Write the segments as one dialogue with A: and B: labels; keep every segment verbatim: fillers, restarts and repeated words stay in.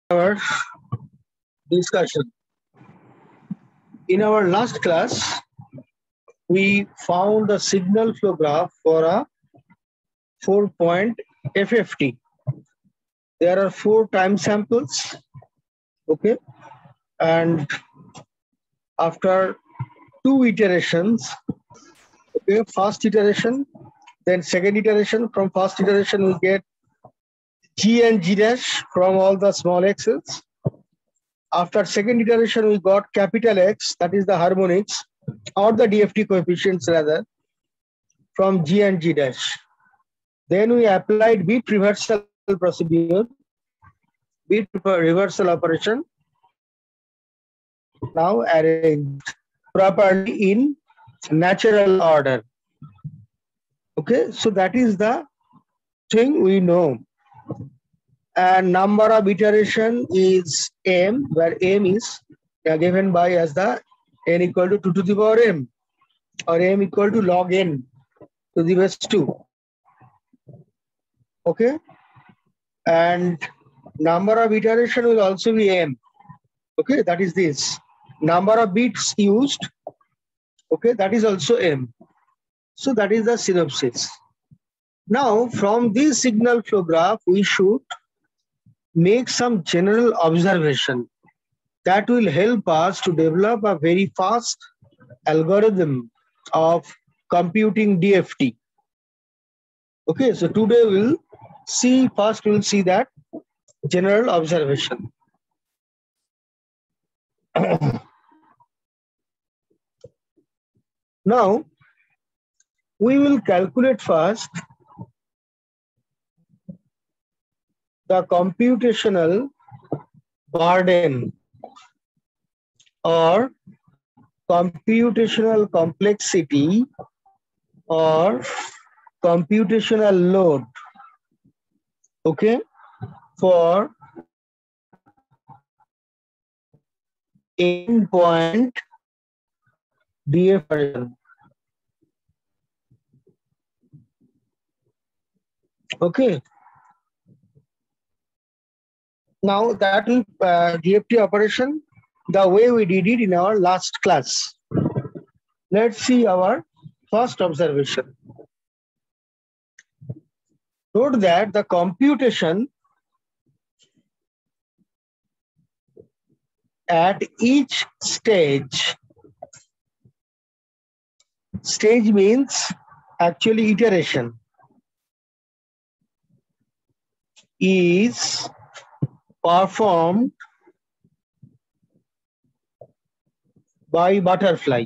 A: Our discussion. In our last class, we found the signal flow graph for a four-point F F T. There are four time samples, okay? And after two iterations, okay, first iteration, then second iteration, from first iteration we get G and G dash from all the small x's. After second iteration, we got capital X, that is the harmonics, or the D F T coefficients rather, from G and G dash. Then we applied bit reversal procedure, bit reversal operation, now arranged properly in natural order. Okay, so that is the thing we know. And number of iteration is m, where m is given by as the n equal to two to the power m, or m equal to log n to the base two. Okay, and number of iteration will also be m. Okay, that is this. Number of bits used, okay, that is also m. So that is the synopsis. Now from this signal flow graph, we should make some general observation that will help us to develop a very fast algorithm of computing D F T. Okay, so today we'll see, first we'll see that general observation. Now, we will calculate first the computational burden or computational complexity or computational load, okay, for endpoint D F T. Okay. Now that will uh, D F T operation the way we did it in our last class. Let's see our first observation. Note that the computation at each stage, stage means actually iteration, is performed by butterfly.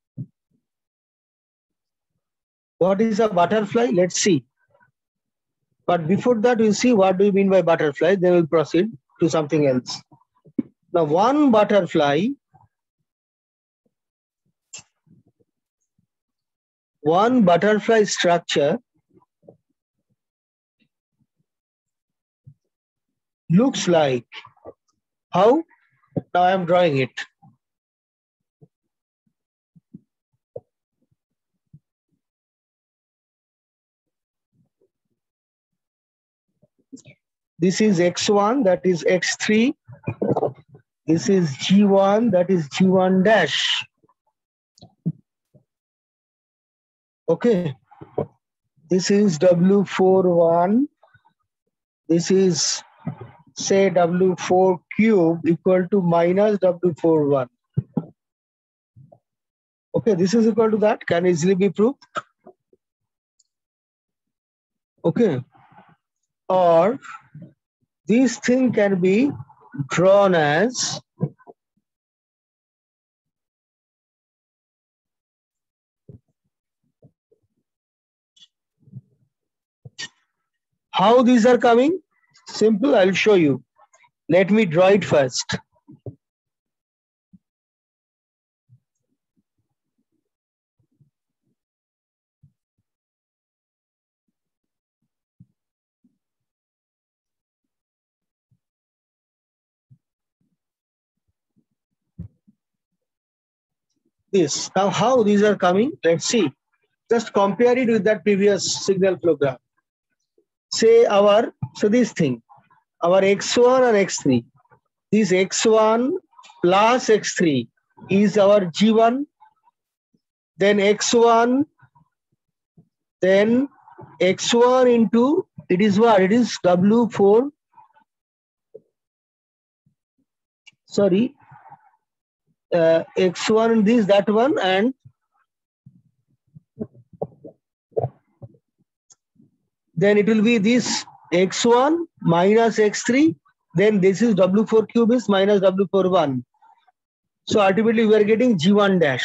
A: What is a butterfly? Let's see. But before that, we'll see what do you mean by butterfly. Then we'll proceed to something else. Now, one butterfly, one butterfly structure looks like how? Now I am drawing it. This is X one, that is X three. This is G one, that is G one dash. Okay. This is W four one. This is, say, W four cube equal to minus W four one. Okay, this is equal to that. Can easily be proved. Okay. Or this thing can be drawn as how these are coming? Simple, I'll show you. Let me draw it first. This. Now how these are coming? Let's see. Just compare it with that previous signal flow graph. Say our, so this thing, our X one and X three. this x one plus x three is our G one, then x one, then x one into, it is what? It is W four, sorry, uh, x one this, that one, and then it will be this x one minus x three, then this is W four cube is minus W four one. So ultimately we are getting G one dash.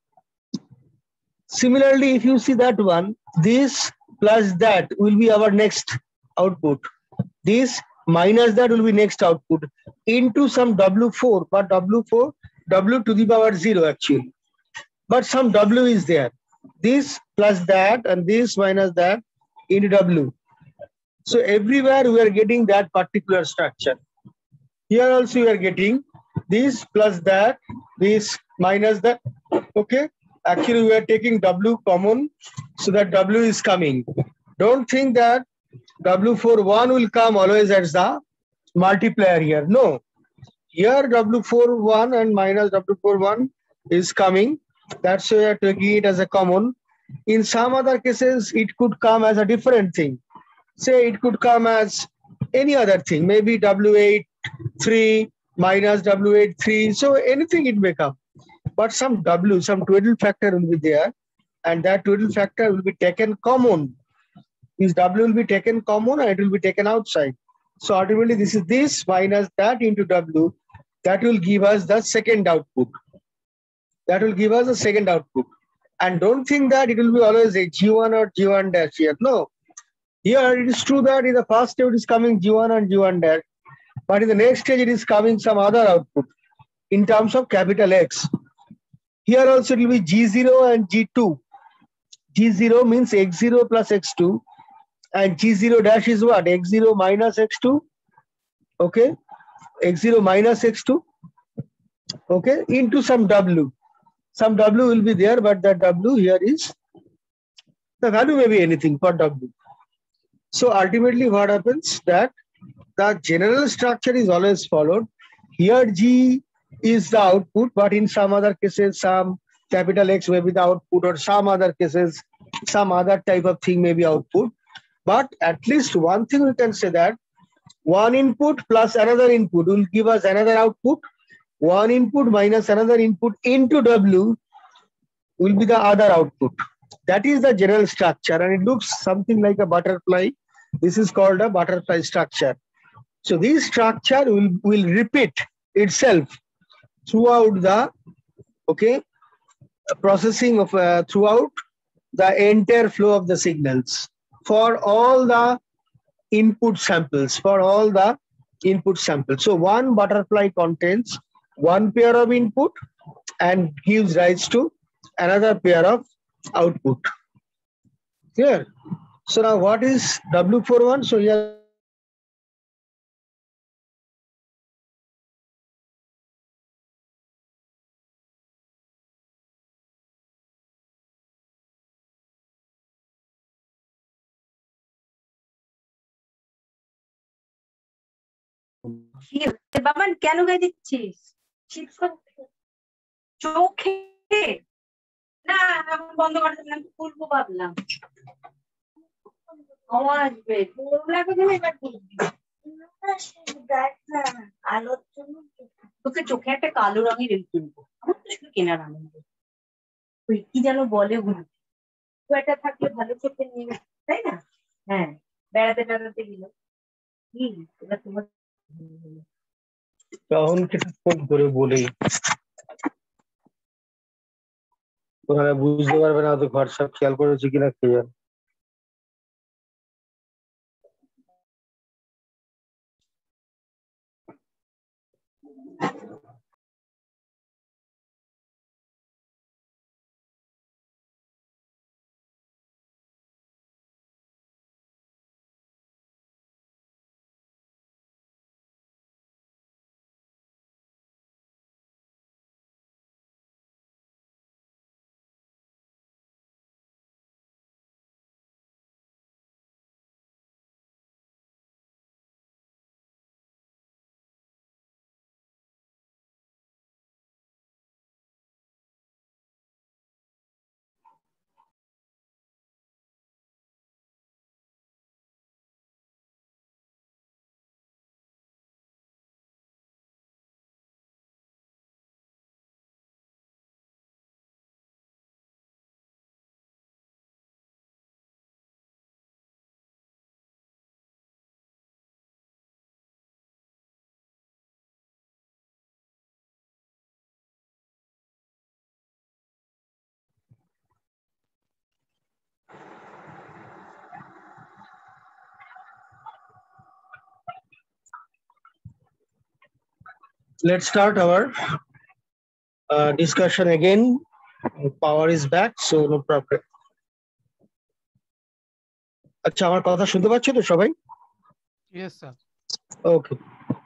A: Similarly, if you see that one, this plus that will be our next output. This minus that will be next output into some W four, but W four, W to the power zero actually. But some W is there. This plus that and this minus that into W. So everywhere we are getting that particular structure. Here also we are getting this plus that, this minus that. Okay. Actually, we are taking W common, so that W is coming. Don't think that W four one will come always as the multiplier here. No. Here W four one and minus W four one is coming. That's why we are taking it as a common. In some other cases, it could come as a different thing. Say it could come as any other thing, maybe W eight three minus W eight three. So anything it may come. But some W, some twiddle factor will be there, and that twiddle factor will be taken common. This W will be taken common and it will be taken outside. So ultimately this is this minus that into W. That will give us the second output. That will give us the second output. And don't think that it will be always a G one or G one dash here. No. Here it is true that in the first stage it is coming G one and G one dash. But in the next stage it is coming some other output in terms of capital X. Here also it will be G zero and G two. G zero means x zero plus x two, and G zero dash is what? x zero minus x two. Okay. x zero minus x two. Okay. Into some W. Some W will be there, but that W here is, the value may be anything for W. So ultimately what happens that the general structure is always followed. Here G is the output, but in some other cases, some capital X may be the output, or some other cases, some other type of thing may be output. But at least one thing we can say that one input plus another input will give us another output. One input minus another input into W will be the other output. That is the general structure, and it looks something like a butterfly. This is called a butterfly structure. So this structure will, will repeat itself throughout the, okay, processing of, uh, throughout the entire flow of the signals for all the input samples, for all the input samples. So one butterfly contains one pair of input and gives rise to another pair of output. Clear? So now what is W forty-one? So here
B: Baban কেন গায়ে দিচ্ছিস? চোখে না, আমি বন্ধ করে দিলাম, খুলবো ভাবলাম। আসবে তোকে চোখে একটা কালো রঙের কিনবো, আমার তো শুধু কেনার আনন্দ। ওই কি যেন বলে ওগুলো, একটা থাকলে ভালো চোখে নিয়ে, তাই না? হ্যাঁ, বেড়াতে বেড়াতে গেল কি এবার তোমার
A: তখন কিছু ফোন করে বলি, ওখানে বুঝতে পারবে না তো ঘর সব খেয়াল করেছে কিনা কে জানে। let's start our uh, discussion again. Power is back, so no problem. আচ্ছা, আমার কথা শুনতে পাচ্ছ তো সবাই?
C: Yes, sir.
A: Okay.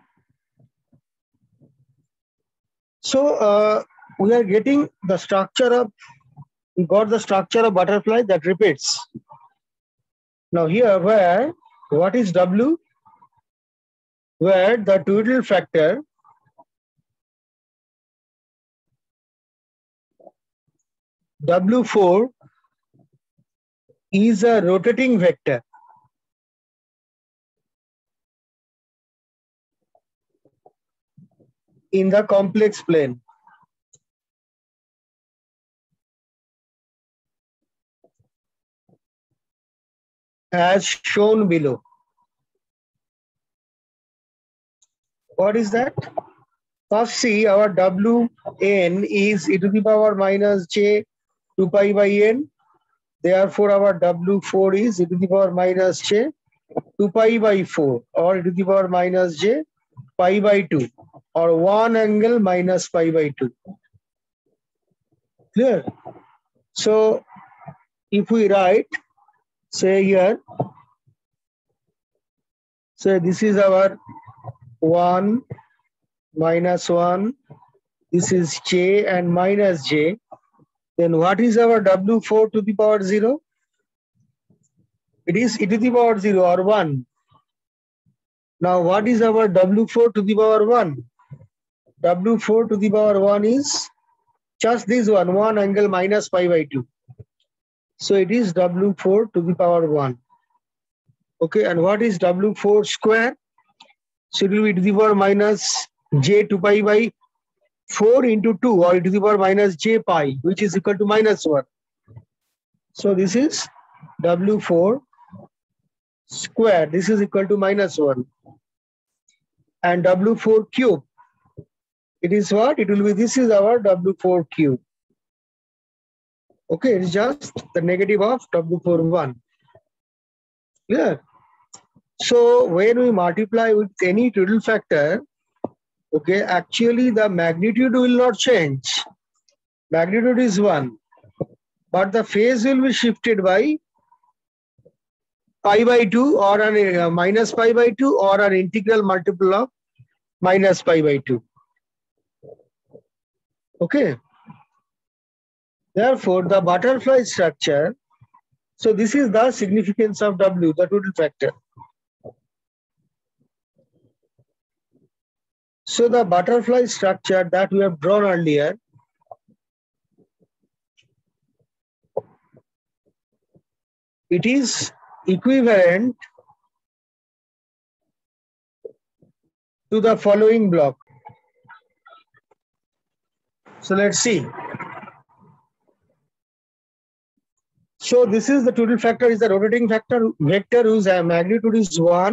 A: So uh, we are getting the structure of, we got the structure of butterfly that repeats. Now here, where, what is W? Where the twiddle factor W four is a rotating vector. In the complex plane. As shown below. What is that? First, see, our W n is e to the power minus j two pi by n. Therefore, our W four is e to the power minus j two pi by four, or e to the power minus j pi by two, or one angle minus pi by two. Clear? So, if we write, say here, say this is our one minus one, this is j and minus j, then what is our W four to the power zero? It is e to the power zero or one. Now what is our W four to the power one? W four to the power one is just this one, one angle minus pi by two. So it is W four to the power one. Okay, and what is W four square? So it will be e to the power minus j two pi by four into two, or e to the power minus j pi, which is equal to minus one. So this is W four square. This is equal to minus one. And W four cube, it is what? It will be, this is our W four cube. Okay, it's just the negative of W four one. Yeah. So when we multiply with any twiddle factor, okay, actually the magnitude will not change. Magnitude is one, but the phase will be shifted by pi by two, or an uh, minus pi by two, or an integral multiple of minus pi by two. Okay. Therefore, the butterfly structure, so this is the significance of W, the twiddle factor. So the butterfly structure that we have drawn earlier, it is equivalent to the following block. So let's see. So this is the twiddle factor, is the rotating factor vector whose magnitude is one.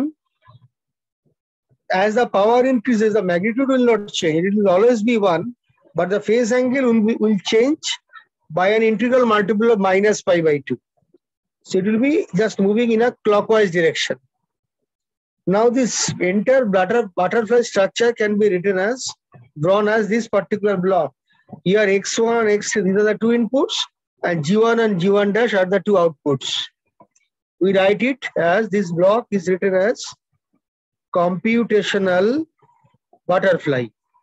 A: As the power increases, the magnitude will not change. It will always be one, but the phase angle will, be, will change by an integral multiple of minus pi by two. So it will be just moving in a clockwise direction. Now this entire butter, butterfly structure can be written as, drawn as this particular block. Here x one and x three, these are the two inputs, and G one and G one dash are the two outputs. We write it as, this block is written as computational butterfly.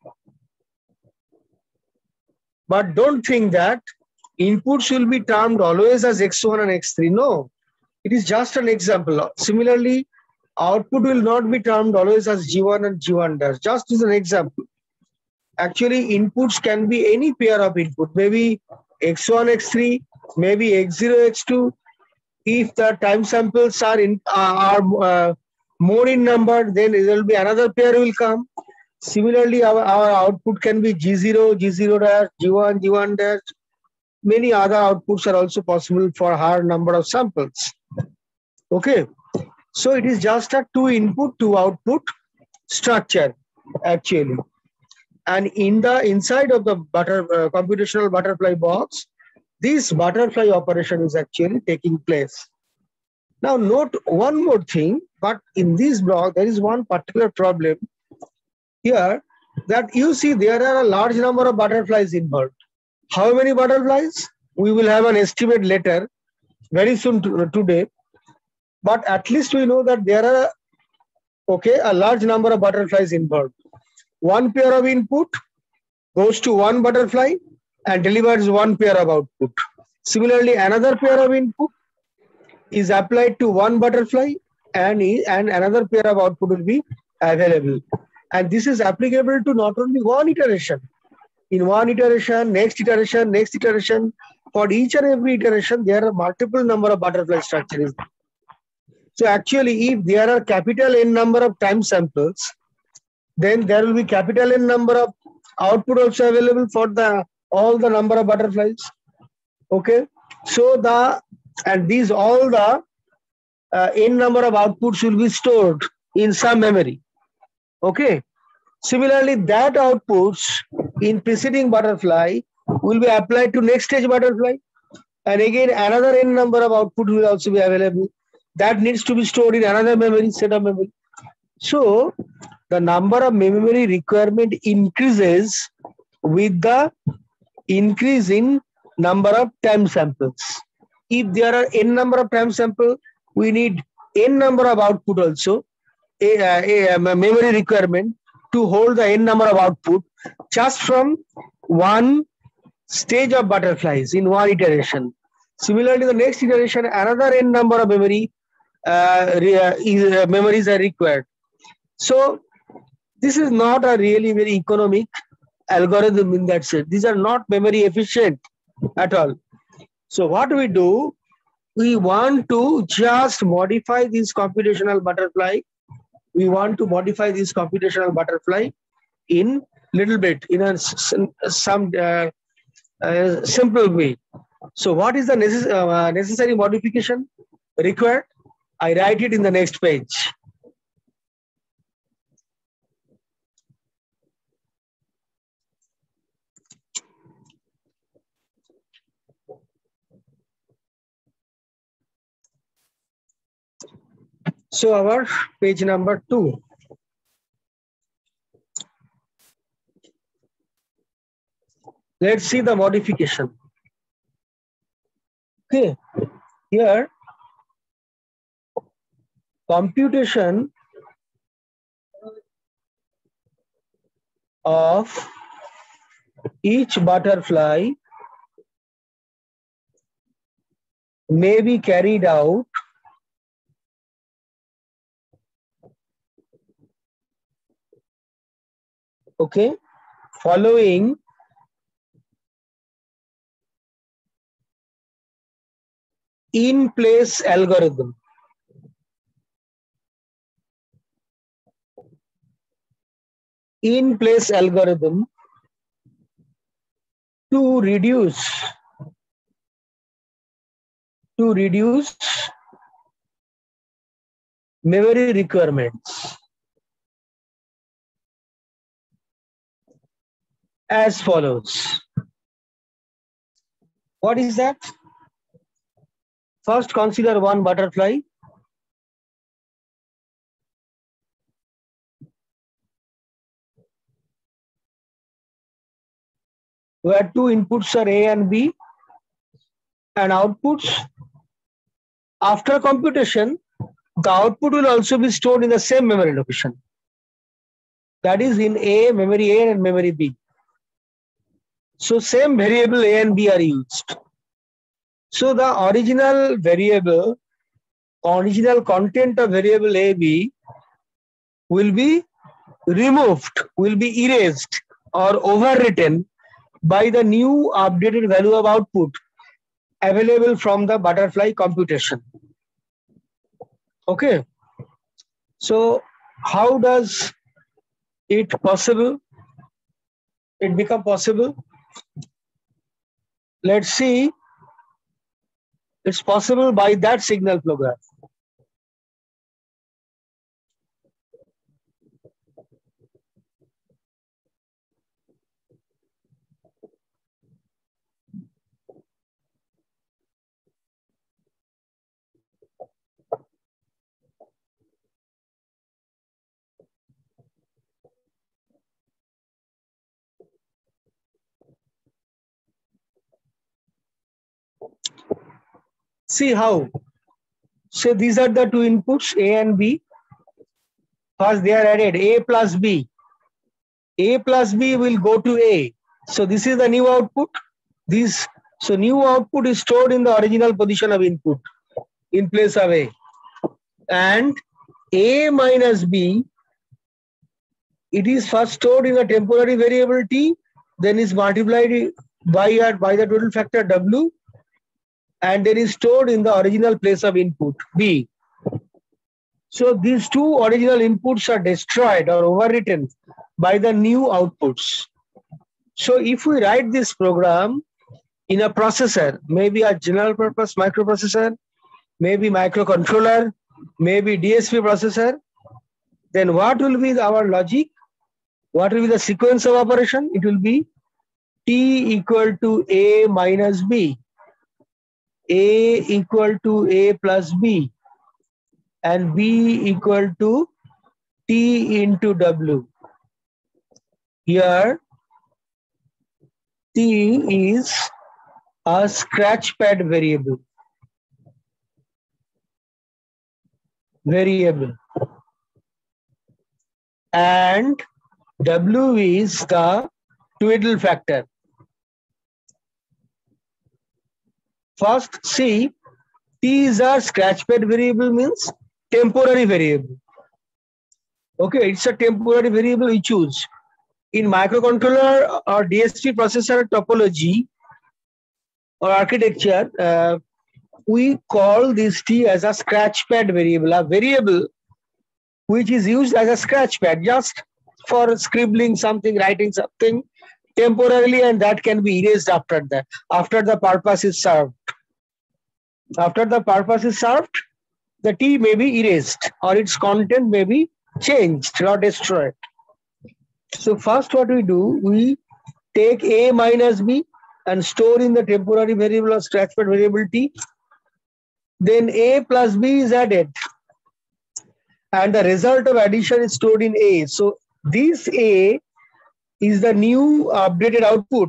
A: But don't think that inputs will be termed always as x one and x three. No, it is just an example. Similarly, output will not be termed always as G one and G one dash, just as an example. Actually, inputs can be any pair of input, maybe x one, x three, maybe x zero, x two. If the time samples are in uh, are uh, more in number, then there will be another pair will come. Similarly, our, our output can be G zero, G zero dash, G one, G one dash. Many other outputs are also possible for a higher number of samples. Okay, so it is just a two input, two output structure actually. And in the inside of the butter uh, computational butterfly box, this butterfly operation is actually taking place. Now note one more thing, but in this block there is one particular problem. Here that you see there are a large number of butterflies involved. How many butterflies? We will have an estimate later, very soon to, today. But at least we know that there are, okay, a large number of butterflies involved. One pair of input goes to one butterfly and delivers one pair of output. Similarly, another pair of input is applied to one butterfly and, and another pair of output will be available. And this is applicable to not only one iteration. In one iteration, next iteration, next iteration, for each and every iteration, there are multiple number of butterfly structures. So actually, if there are capital N number of time samples, then there will be capital N number of output also available for the all the number of butterflies. Okay, so the and these all the uh, N number of outputs will be stored in some memory. Okay. Similarly, that outputs in preceding butterfly will be applied to next stage butterfly. And again, another N number of output will also be available. That needs to be stored in another memory, set of memory. So, the number of memory requirement increases with the increase in number of time samples. If there are N number of time samples, we need N number of output also, a, a, a memory requirement to hold the N number of output just from one stage of butterflies in one iteration. Similarly, the next iteration, another N number of memory uh, is, uh, memories are required. So this is not a really very economic algorithm in that sense. These are not memory efficient at all. So what we do, we want to just modify this computational butterfly. We want to modify this computational butterfly in little bit, in a some uh, uh, simple way. So what is the necess uh, necessary modification required? I write it in the next page. So our page number two. Let's see the modification. Okay, here computation of each butterfly may be carried out okay following in place algorithm. In place algorithm to reduce to reduce memory requirements as follows. What is that? First, consider one butterfly. Where two inputs are A and B, and outputs. After computation, the output will also be stored in the same memory location. That is in A, memory A and memory B. So same variable A and B are used. So the original variable, original content of variable A, B will be removed, will be erased or overwritten by the new updated value of output available from the butterfly computation. Okay. So how does it possible? It become possible? Let's see. It's possible by that signal flow graph. See how. So these are the two inputs, A and B. First they are added, A plus B. A plus B will go to A. So this is the new output. This, so new output is stored in the original position of input in place of A. And A minus B, it is first stored in a temporary variable T, then is multiplied by, by the total factor W, and then is stored in the original place of input B. So these two original inputs are destroyed or overwritten by the new outputs. So if we write this program in a processor, maybe a general purpose microprocessor, maybe microcontroller, maybe D S P processor, then what will be our logic? What will be the sequence of operation? It will be T equal to A minus B, A equal to A plus B, and B equal to T into W. Here, T is a scratchpad variable. Variable. And W is the twiddle factor. First, see, T is a scratchpad variable, means temporary variable. Okay, it's a temporary variable we choose. In microcontroller or D S P processor topology or architecture, uh, we call this T as a scratchpad variable, a variable which is used as a scratchpad just for scribbling something, writing something temporarily, and that can be erased after that, after the purpose is served. After the purpose is served, the T may be erased or its content may be changed or destroyed. So first what we do, we take A minus B and store in the temporary variable or scratchpad variable T. Then A plus B is added and the result of addition is stored in A. So this A is the new updated output.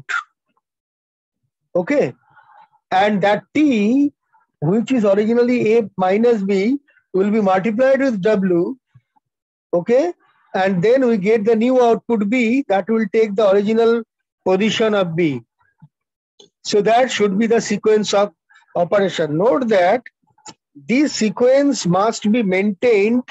A: Okay. And that T, which is originally A minus B, will be multiplied with W. Okay. And then we get the new output B that will take the original position of B. So that should be the sequence of operation. Note that this sequence must be maintained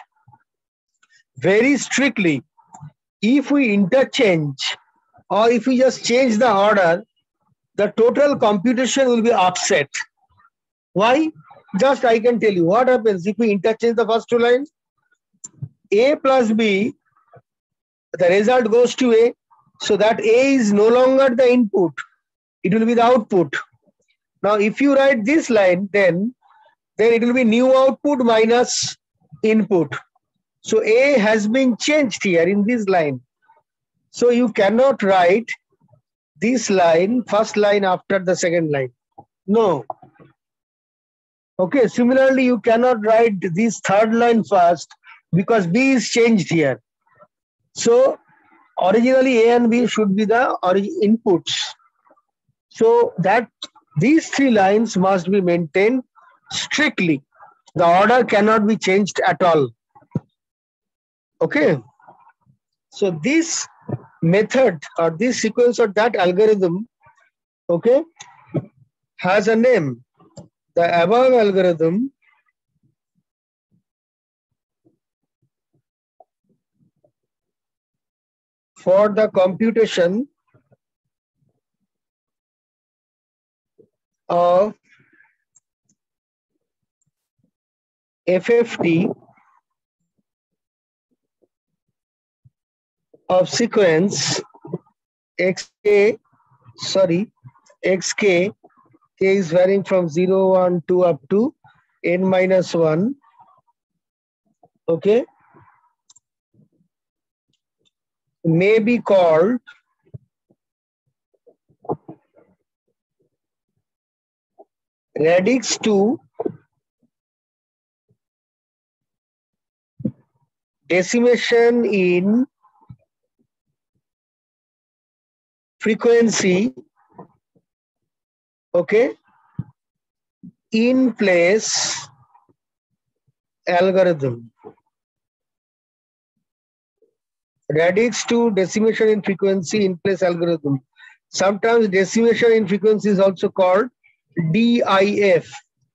A: very strictly. If we interchange or if we just change the order, the total computation will be upset. Why? Just I can tell you what happens if we interchange the first two lines. A plus B, the result goes to A, so that A is no longer the input, it will be the output. Now if you write this line, then then it will be new output minus input. So A has been changed here in this line. So you cannot write this line, first line after the second line. No. Okay, similarly you cannot write this third line first because B is changed here. So originally A and B should be the inputs. So that these three lines must be maintained strictly. The order cannot be changed at all. Okay. So this method or this sequence or that algorithm, okay, has a name. The above algorithm for the computation of F F T of sequence xk, sorry, xk, k is varying from zero, one, two up to n minus one, okay, may be called radix two decimation in frequency, okay, in place algorithm. Radix two decimation in frequency in place algorithm. Sometimes decimation in frequency is also called D I F.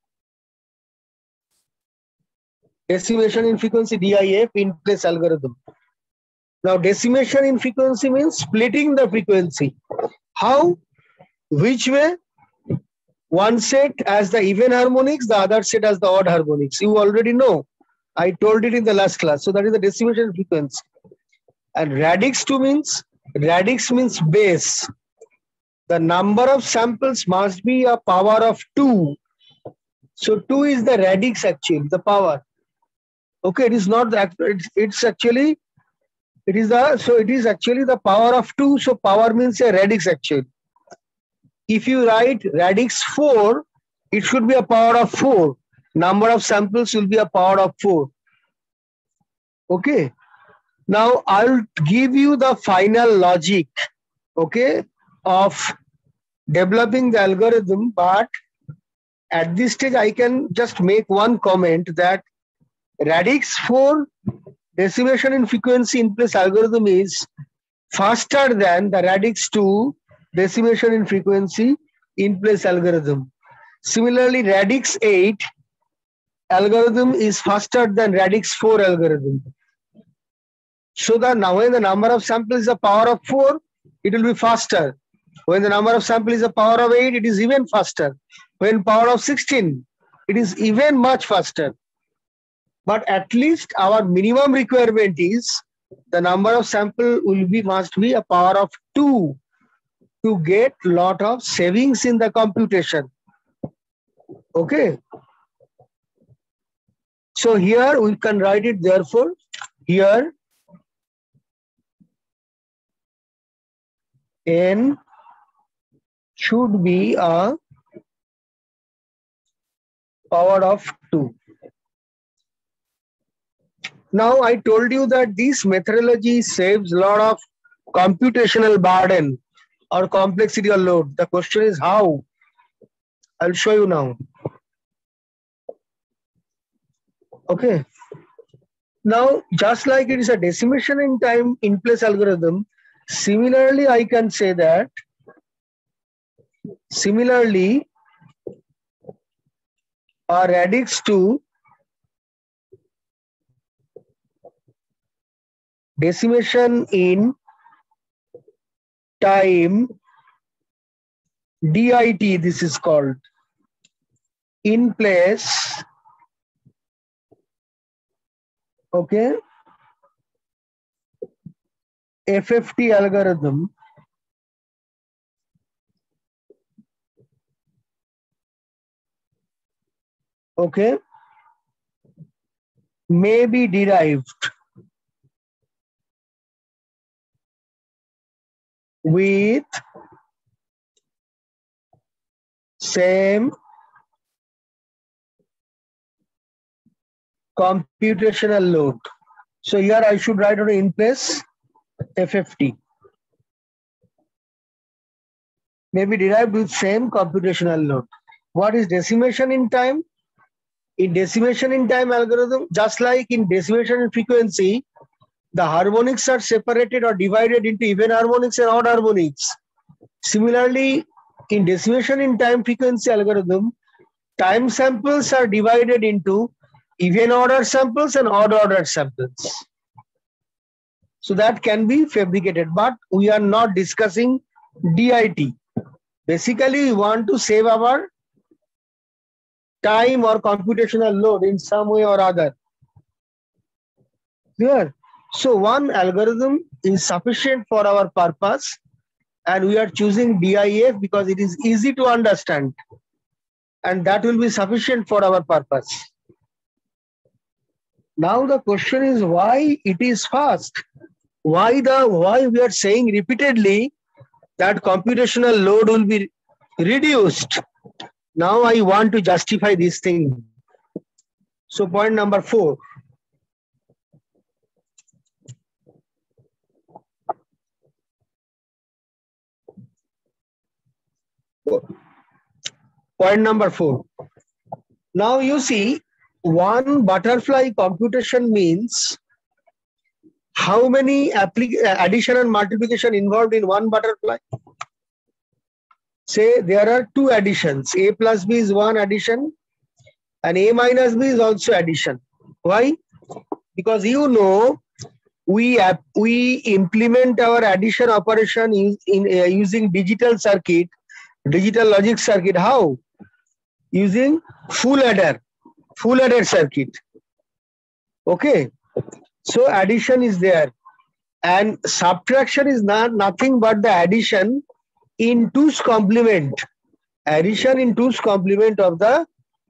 A: Decimation in frequency, D I F, in place algorithm. Now decimation in frequency means splitting the frequency. How? Which way? One set as the even harmonics, the other set as the odd harmonics. You already know. I told it in the last class. So that is the decimation frequency. And radix two means, radix means base. The number of samples must be a power of two. So two is the radix actually, the power. Okay, it is not that, it's, it's actually, it is the, so it is actually the power of two. So power means a radix actually. If you write radix four, it should be a power of four. Number of samples will be a power of four. Okay. Now I'll give you the final logic, okay, of developing the algorithm, but at this stage I can just make one comment that radix four decimation in frequency in place algorithm is faster than the radix two decimation in frequency in place algorithm. Similarly, radix eight algorithm is faster than radix four algorithm. So that now when the number of samples is a power of four, it will be faster. When the number of samples is a power of eight, it is even faster. When power of sixteen, it is even much faster. But at least our minimum requirement is the number of sample will be must be a power of two to get lot of savings in the computation. Okay. So here we can write it, therefore here N should be a power of two. Now I told you that this methodology saves a lot of computational burden or complexity or load. The question is how? I'll show you now. Okay. Now, just like it is a decimation in time in place algorithm, similarly, I can say that, similarly, a radix two decimation in time D I T, this is called, in place, okay, F F T algorithm okay, may be derived with same computational load. So here I should write on in place F F T. May be derived with same computational load. What is decimation in time? In decimation in time algorithm, just like in decimation in frequency, the harmonics are separated or divided into even harmonics and odd harmonics. Similarly, in decimation in time frequency algorithm, time samples are divided into even order samples and odd order samples. So that can be fabricated, but we are not discussing D I T. Basically, we want to save our time or computational load in some way or other. Clear? So one algorithm is sufficient for our purpose, and we are choosing D I F because it is easy to understand, and that will be sufficient for our purpose. Now the question is why it is fast? Why the why we are saying repeatedly that computational load will be reduced? Now I want to justify this thing. So point number four. Point number four. Now you see, one butterfly computation means how many addition and multiplication involved in one butterfly? Say there are two additions. A plus B is one addition and A minus B is also addition. Why? Because you know we we implement our addition operation in, in uh, using digital circuit, digital logic circuit. How? Using full adder, full adder circuit. Okay. So addition is there, and subtraction is not nothing but the addition in two's complement. Addition in two's complement of the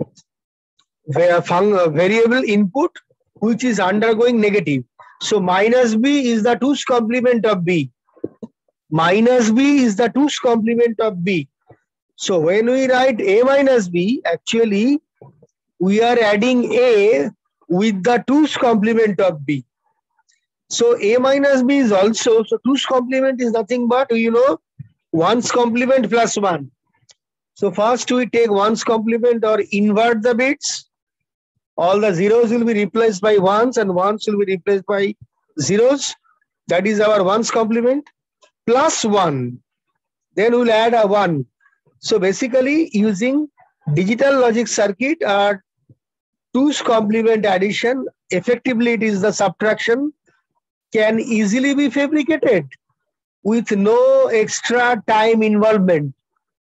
A: variable input which is undergoing negative. So minus B is the two's complement of B. Minus B is the two's complement of B. So when we write A minus B, actually we are adding A with the two's complement of B. So A minus B is also, so two's complement is nothing but, you know, one's complement plus one. So first we take one's complement or invert the bits. All the zeros will be replaced by ones and ones will be replaced by zeros. That is our one's complement plus one. Then we'll add a one. So basically using digital logic circuit or two's complement addition, effectively it is the subtraction, can easily be fabricated with no extra time involvement.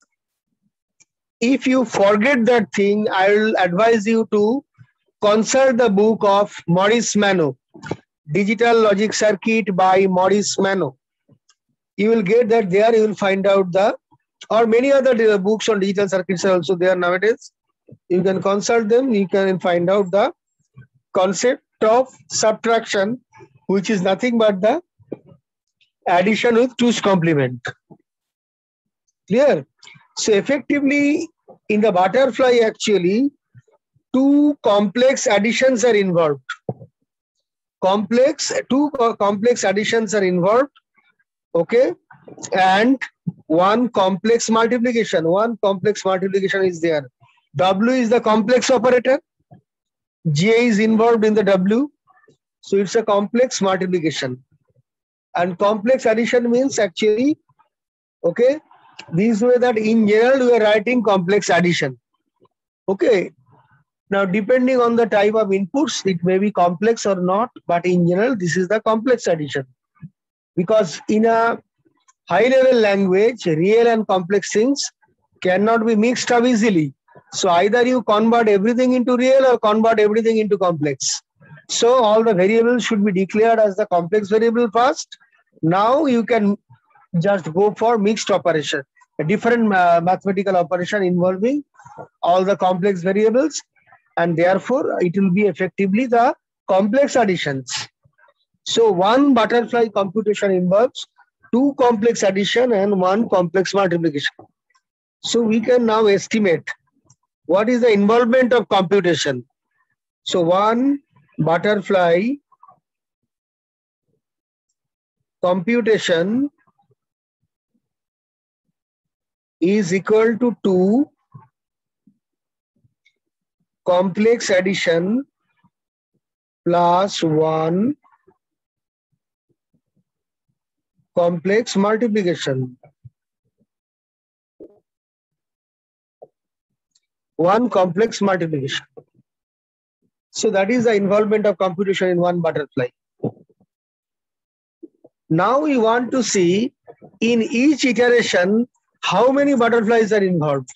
A: If you forget that thing, I will advise you to consult the book of Maurice Mano, Digital Logic Circuit by Maurice Mano. You will get that there, you will find out the, or many other books on digital circuits are also there nowadays. You can consult them, you can find out the concept of subtraction, which is nothing but the addition with two's complement. Clear? So effectively in the butterfly actually two complex additions are involved. Complex, two complex additions are involved. Okay. And one complex multiplication. One complex multiplication is there. W is the complex operator. J is involved in the W. So it's a complex multiplication. And complex addition means actually, okay, this way that in general we are writing complex addition. Okay. Now depending on the type of inputs, it may be complex or not, but in general this is the complex addition. Because in a high level language, real and complex things cannot be mixed up easily. So either you convert everything into real or convert everything into complex. So all the variables should be declared as the complex variable first. Now you can just go for mixed operation, a different uh, mathematical operation involving all the complex variables, and therefore it will be effectively the complex additions. So one butterfly computation involves two complex addition and one complex multiplication. So we can now estimate what is the involvement of computation. So one butterfly computation is equal to two complex addition plus one complex multiplication. One complex multiplication. So that is the involvement of computation in one butterfly. Now we want to see in each iteration how many butterflies are involved.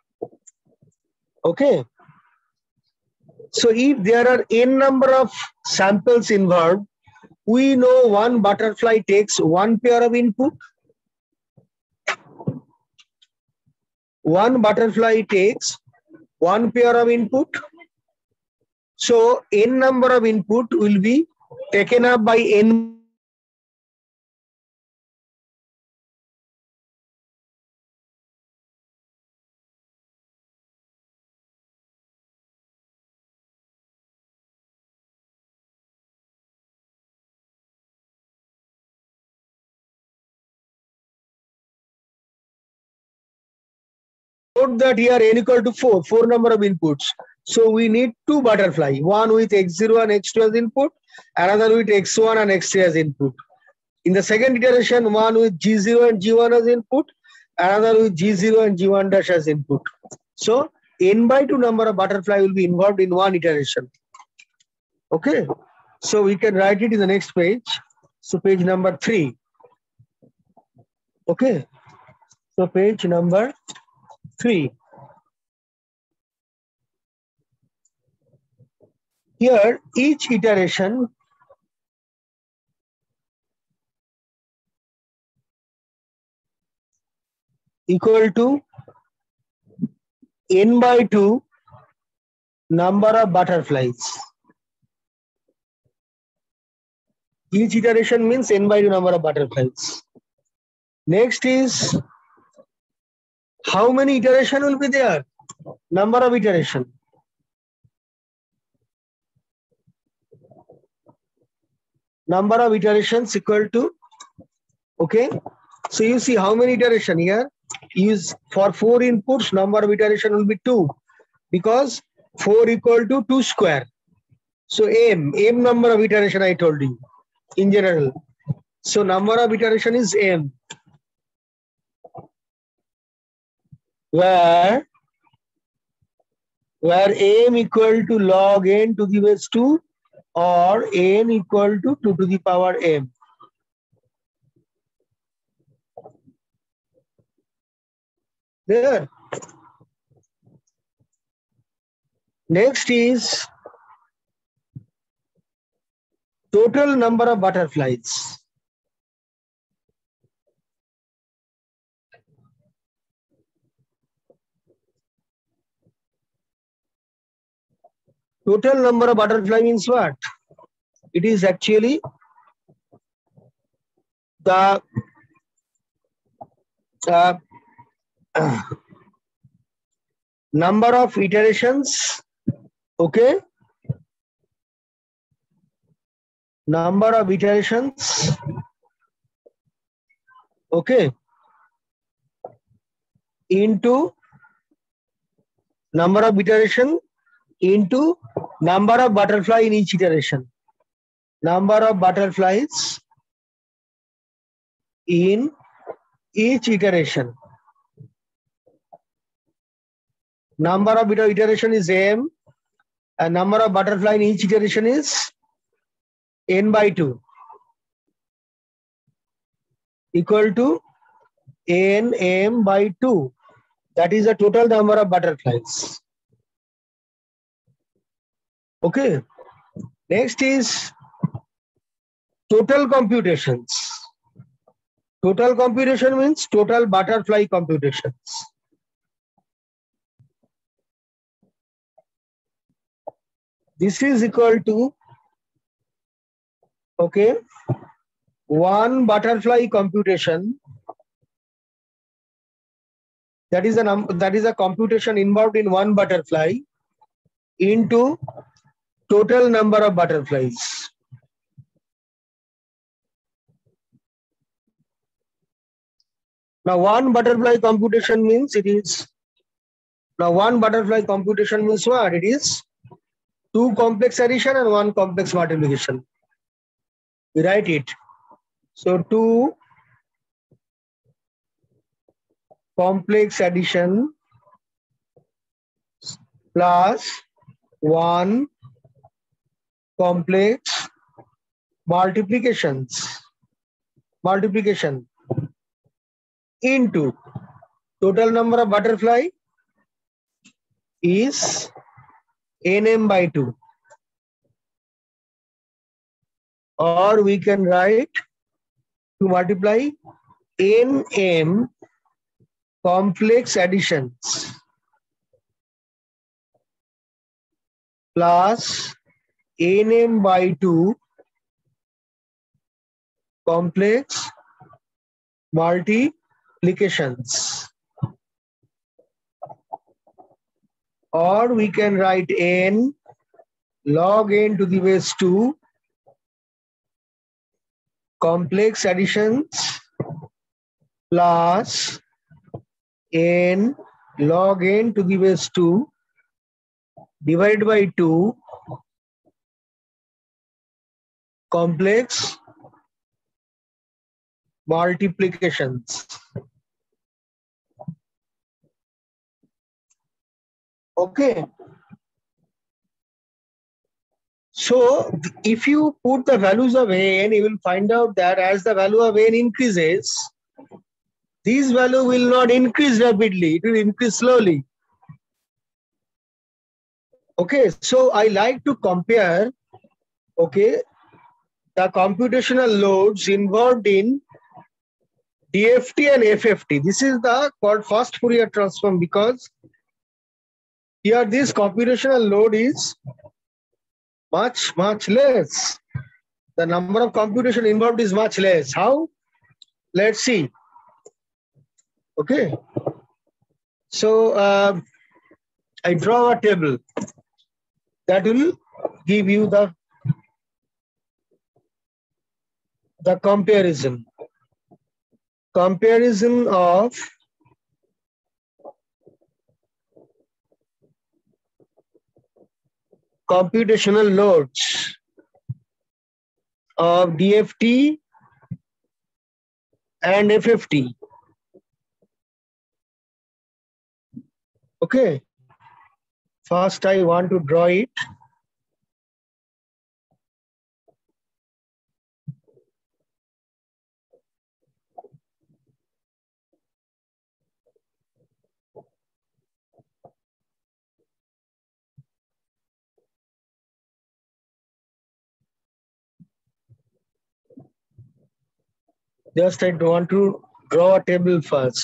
A: Okay. So if there are n number of samples involved, we know one butterfly takes one pair of input. One butterfly takes one pair of input. So n number of input will be taken up by n. Note that here n equal to four, four number of inputs. So we need two butterfly, one with x zero and x two as input, another with x one and x three as input. In the second iteration, one with g zero and g one as input, another with g zero and g one dash as input. So n by two number of butterfly will be involved in one iteration. Okay, so we can write it in the next page. So page number three. Okay, so page number three. Here, each iteration equal to n by two number of butterflies. Each iteration means n by two number of butterflies. Next is how many iteration will be there? Number of iteration. Number of iterations equal to, okay. So you see how many iteration here? Use for four inputs, number of iteration will be two because four equal to two square. So m, m number of iteration I told you in general. So number of iteration is m, where where m equal to log n to the base two or n equal to two to the power m. There. Next is total number of butterflies. Total number of butterfly means what? It is actually the uh, number of iterations, okay? Number of iterations, okay, into number of iteration into number of butterfly in each iteration. Number of butterflies in each iteration. Number of iteration is m, and number of butterfly in each iteration is n by two, equal to n m by two. That is the total number of butterflies. Okay. Next is total computations. Total computation means total butterfly computations. This is equal to, okay, one butterfly computation. That is a num that is a computation involved in one butterfly into total number of butterflies. Now one butterfly computation means it is, now one butterfly computation means what? It is two complex addition and one complex multiplication. We write it. So two complex addition plus one complex multiplications multiplication into total number of butterfly is nm by two, or we can write to multiply nm complex additions plus nm by two complex multiplications, or we can write n log n to the base two complex additions plus n log n to the base two divided by two complex multiplications. Okay. So if you put the values of n, you will find out that as the value of n increases, this value will not increase rapidly, it will increase slowly. Okay, so I like to compare, okay, the computational loads involved in D F T and F F T. This is the called first Fourier transform because here this computational load is much, much less. The number of computation involved is much less. How? Let's see. Okay. So uh, I draw a table that will give you the, the comparison. Comparison of computational loads of D F T and F F T. Okay. First, I want to draw it. Just I want to draw a table first.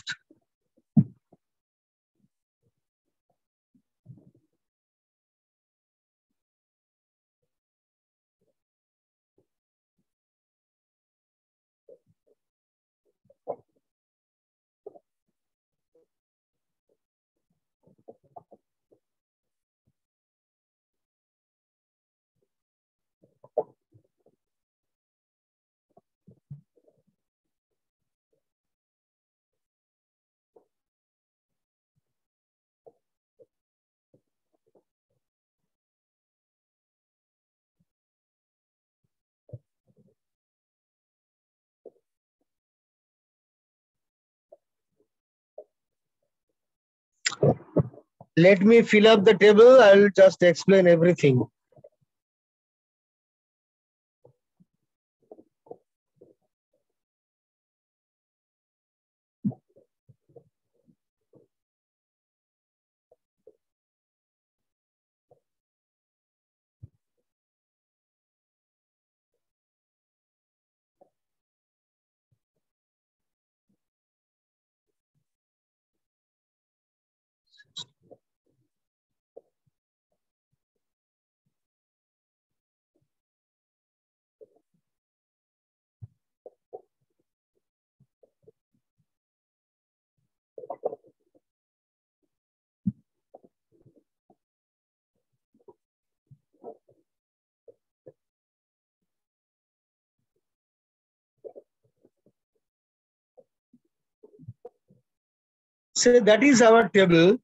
A: Let me fill up the table. I'll just explain everything. So that is our table.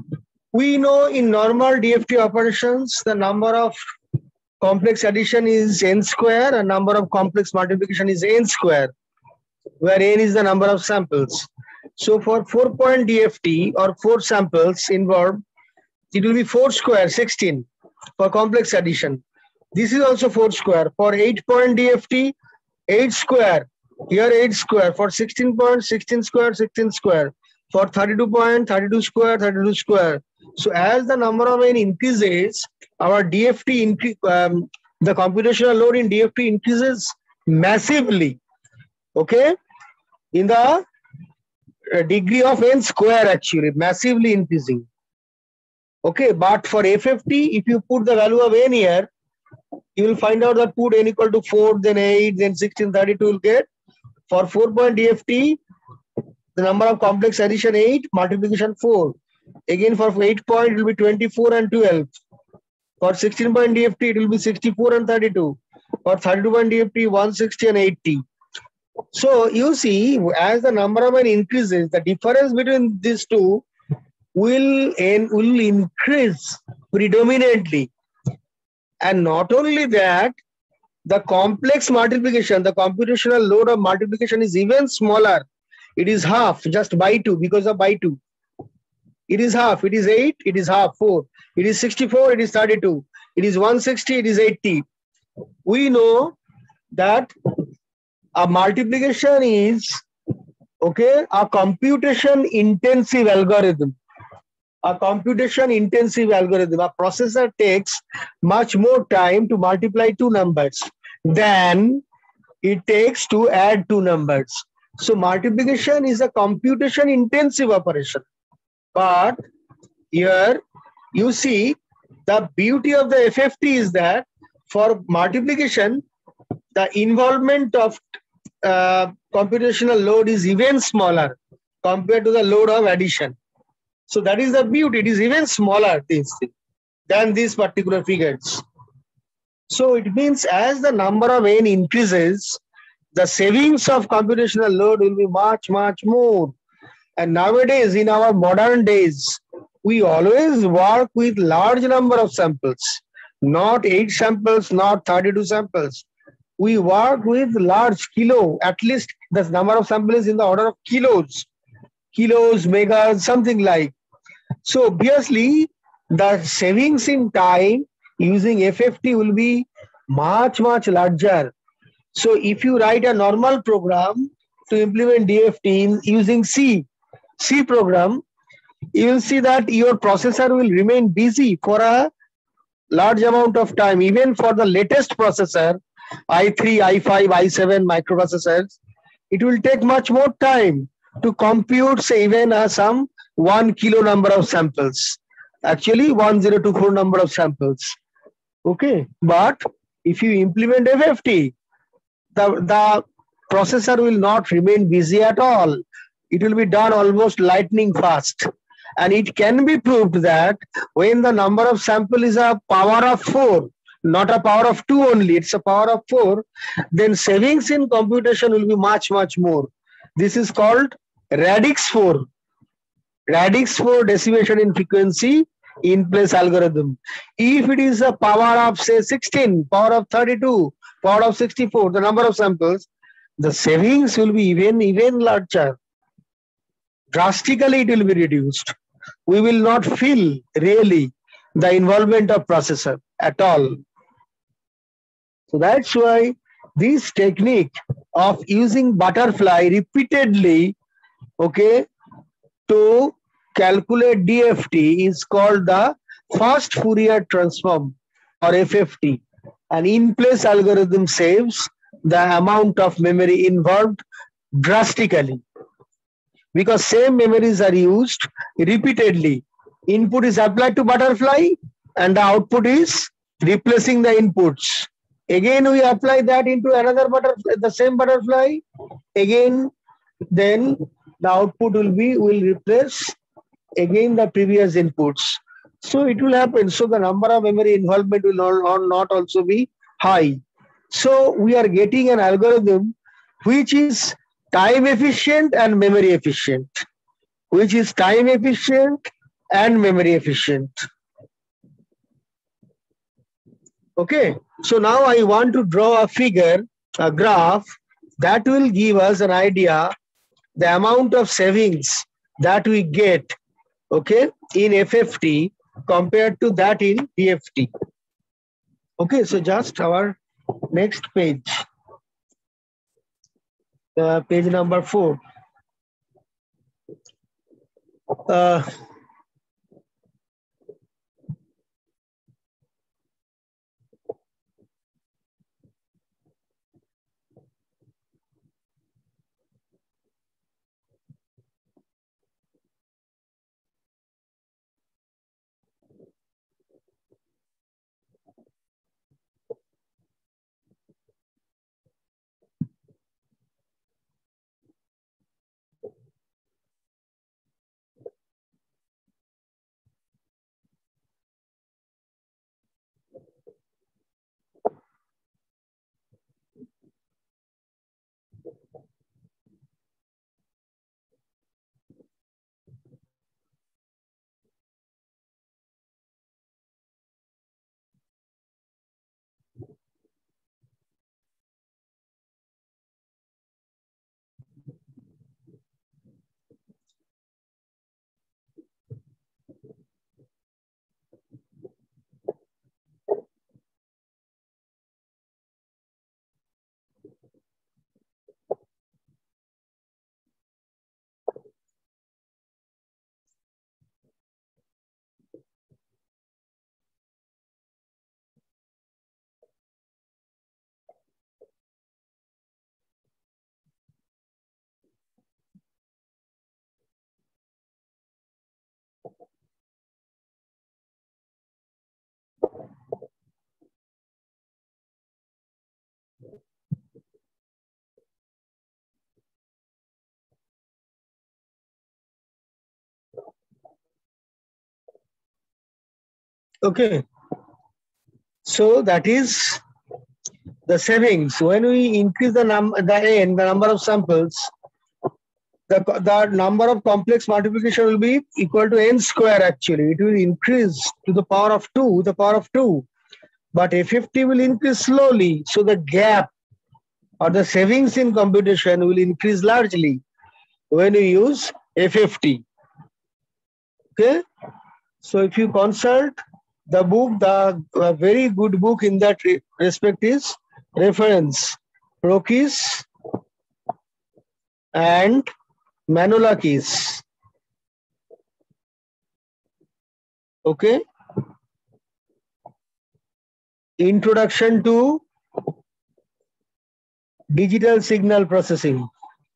A: We know in normal D F T operations, the number of complex addition is n square and number of complex multiplication is n square, where n is the number of samples. So for four point D F T or four samples involved, it will be four square, sixteen for complex addition. This is also four square. For eight point D F T, eight square. Here eight square. For sixteen point, sixteen square, sixteen square. For thirty-two point, thirty-two square, thirty-two square. So as the number of n increases, our D F T increase, um, the computational load in D F T increases massively. Okay, in the degree of n square, actually massively increasing. Okay, but for F F T, if you put the value of n here, you will find out that put n equal to four, then eight, then sixteen, thirty-two will get. For four point D F T, the number of complex addition eight, multiplication four. Again for eight point it will be twenty-four and twelve. For sixteen point D F T it will be sixty-four and thirty-two. For thirty-two point D F T one hundred sixty and eighty. So you see, as the number of n increases, the difference between these two will, in, will increase predominantly. And not only that, the complex multiplication, the computational load of multiplication is even smaller. It is half, just by two, because of by two. It is half, it is eight, it is half, four. It is sixty-four, it is thirty-two. It is one hundred sixty, it is eighty. We know that a multiplication is, okay, a computation intensive algorithm. A computation intensive algorithm. A processor takes much more time to multiply two numbers than it takes to add two numbers. So multiplication is a computation intensive operation. But here you see the beauty of the F F T is that for multiplication, the involvement of uh, computational load is even smaller compared to the load of addition. So that is the beauty. It is even smaller this than these particular figures. So it means as the number of n increases, the savings of computational load will be much, much more. And nowadays, in our modern days, we always work with large number of samples, not eight samples, not thirty-two samples. We work with large kilo, at least the number of samples in the order of kilos, kilos, megas, something like. So obviously, the savings in time using F F T will be much, much larger. So if you write a normal program to implement D F T in using C, C program, you will see that your processor will remain busy for a large amount of time. Even for the latest processor, i three, i five, i seven microprocessors, it will take much more time to compute, say, even uh, some one kilo number of samples. Actually, one thousand twenty-four number of samples. Okay, but if you implement F F T, the, the processor will not remain busy at all. It will be done almost lightning fast. And it can be proved that when the number of sample is a power of four, not a power of two only, it's a power of four, then savings in computation will be much, much more. This is called radix four. Radix four decimation in frequency in place algorithm. If it is a power of, say, sixteen, power of thirty-two, power of sixty-four, the number of samples, the savings will be even, even larger. Drastically, it will be reduced. We will not feel really the involvement of processor at all. So that's why this technique of using butterfly repeatedly, okay, to calculate D F T is called the fast Fourier transform or F F T. An in-place algorithm saves the amount of memory involved drastically, because same memories are used repeatedly. Input is applied to butterfly and the output is replacing the inputs. Again, we apply that into another butterfly, the same butterfly. Again, then the output will be, will replace again the previous inputs. So it will happen. So the number of memory involvement will not, not also be high. So we are getting an algorithm which is time efficient and memory efficient, which is time efficient and memory efficient. Okay, so now I want to draw a figure, a graph that will give us an idea the amount of savings that we get, okay, in F F T compared to that in D F T. Okay, so just our next page, uh, page number four. Uh, Okay. So that is the savings. When we increase the num the n, the number of samples, the, the number of complex multiplication will be equal to n square actually. It will increase to the power of two, the power of two. But F F T will increase slowly. So the gap or the savings in computation will increase largely when you use F F T. Okay. So if you consult the book, the a very good book in that respect is reference Prokis and Manolakis. Okay. Introduction to digital signal processing.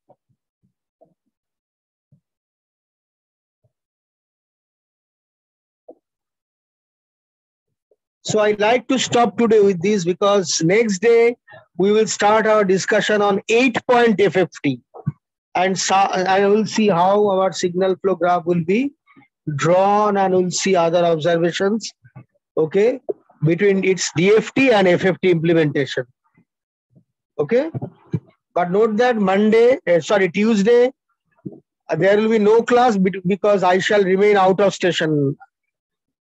A: So I like to stop today with this because next day we will start our discussion on eight point F F T, and I will see how our signal flow graph will be drawn, and we'll see other observations, okay, between its D F T and F F T implementation. Okay, but note that Monday, uh, sorry, Tuesday, uh, there will be no class because I shall remain out of station